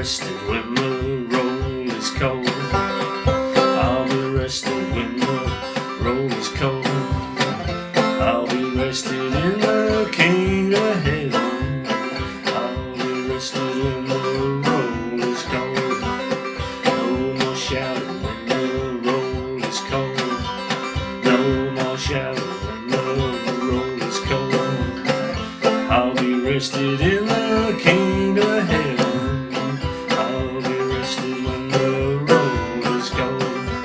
rested when the roll is cold. I'll be rested when the roll is cold. I'll be rested in the kingdom of heaven. I'll be rested when the roll is cold. No more shouting when the roll is cold. No more shouting when the roll is cold. I'll be rested in the kingdom of heaven. I'll be rested when the roll is cold.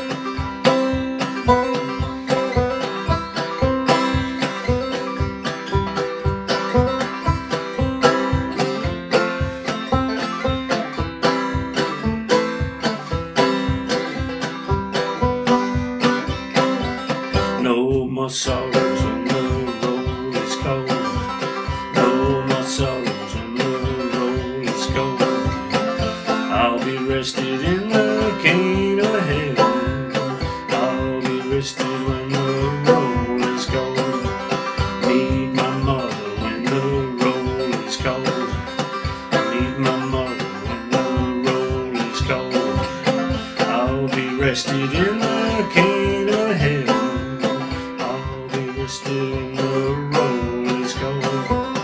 No more sorrows when the roll is cold. No more sorrows when the roll is cold. I'll be rested in the kingdom of heaven. I'll be rested when the roll is cold. Need my mother when the roll is cold. Need my mother when the roll is cold. I'll be rested in the kingdom of heaven. I'll be rested when the roll is cold.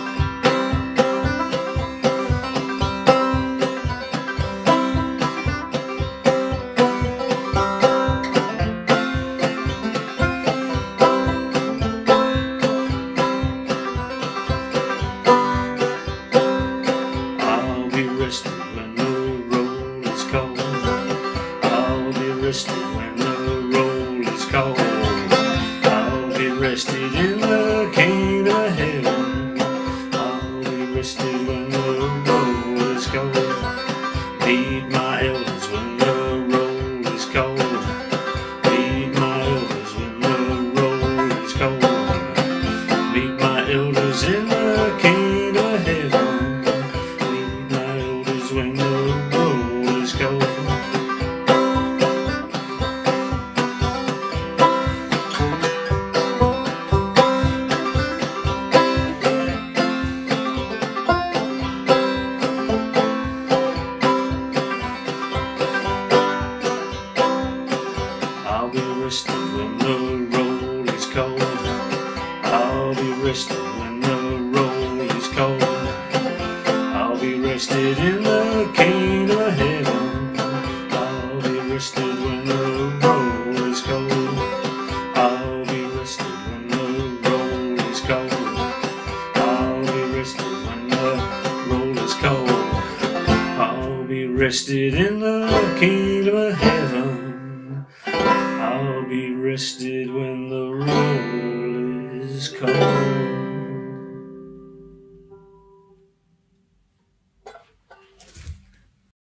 I'll be rested when the roll is cold. I'll be rested when the roll is cold. I'll be rested in the kingdom of heaven. I'll be rested when the roll is cold. Need my elders when the roll is cold. Need my elders when the roll is cold. Meet my elders in the kingdom of heaven. Meet my elders when the roll is cold. I'll be rested when the roll is cold. I'll be rested when the roll is cold. I'll be rested in the kingdom of heaven. I'll be rested when the roll is cold. I'll be rested when the roll is cold. I'll be rested when the roll is cold. I'll be rested in the kingdom of heaven. I'll be rested when the roll is cold.